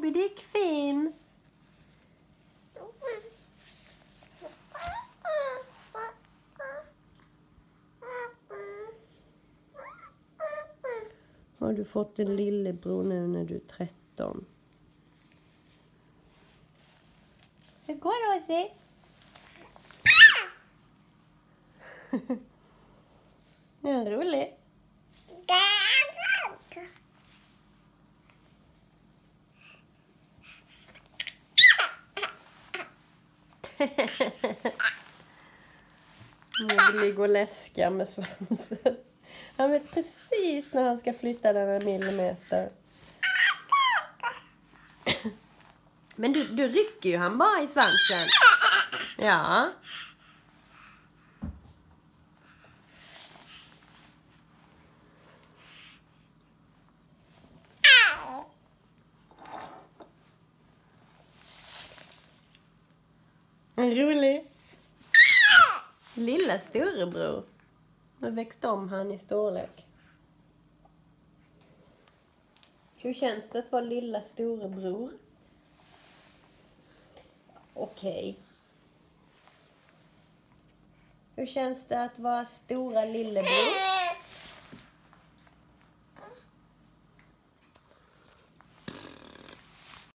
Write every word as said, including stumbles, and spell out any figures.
Moby Dick fin. Har du fått en lillebror nu när du är tretton? Hur går det, Åse? Ja, roligt. Nu ligger och läskar med svansen. Han vet precis när han ska flytta den här millimeter. Men du, du rycker ju han bara i svansen. Ja. En rolig. Lilla storebror. Nu växte om han i storlek. Hur känns det att vara lilla storebror? Okej. Okay. Hur känns det att vara stora lillebror?